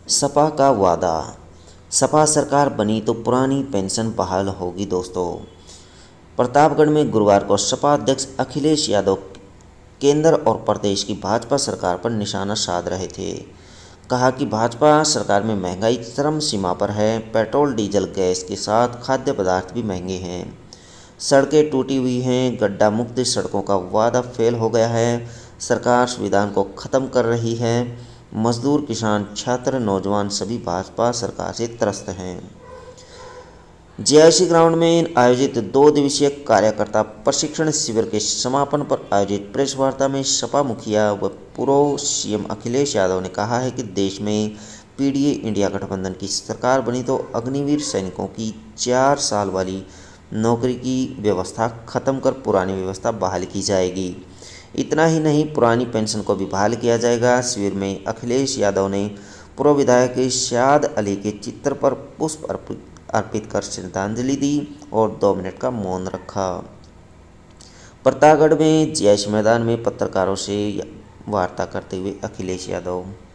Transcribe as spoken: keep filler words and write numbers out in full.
सपा का वादा। सपा सरकार बनी तो पुरानी पेंशन बहाल होगी। दोस्तों, प्रतापगढ़ में गुरुवार को सपा अध्यक्ष अखिलेश यादव केंद्र और प्रदेश की भाजपा सरकार पर निशाना साध रहे थे। कहा कि भाजपा सरकार में महंगाई चरम सीमा पर है। पेट्रोल, डीजल, गैस के साथ खाद्य पदार्थ भी महंगे हैं। सड़कें टूटी हुई हैं। गड्ढा मुक्त सड़कों का वादा फेल हो गया है। सरकार संविधान को ख़त्म कर रही है। मजदूर, किसान, छात्र, नौजवान सभी भाजपा सरकार से त्रस्त हैं। जेआईसी ग्राउंड में आयोजित दो दिवसीय कार्यकर्ता प्रशिक्षण शिविर के समापन पर आयोजित प्रेस वार्ता में सपा मुखिया व पूर्व सीएम अखिलेश यादव ने कहा है कि देश में पीडीए इंडिया गठबंधन की सरकार बनी तो अग्निवीर सैनिकों की चार साल वाली नौकरी की व्यवस्था खत्म कर पुरानी व्यवस्था बहाल की जाएगी। इतना ही नहीं, पुरानी पेंशन को भी बहाल किया जाएगा। शिविर में अखिलेश यादव ने पूर्व विधायक शाद अली के चित्र पर पुष्प अर्पित अर्पित कर श्रद्धांजलि दी और दो मिनट का मौन रखा। प्रतापगढ़ में जेएस मैदान में पत्रकारों से वार्ता करते हुए अखिलेश यादव